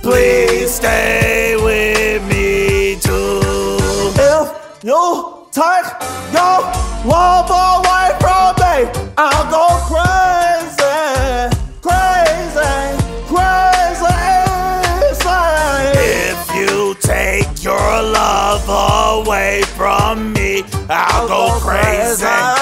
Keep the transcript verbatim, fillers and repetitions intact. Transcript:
Please stay with me too. If you take your love away from me, I'll go crazy, crazy, crazy. If you take your love away from me, I'll go crazy.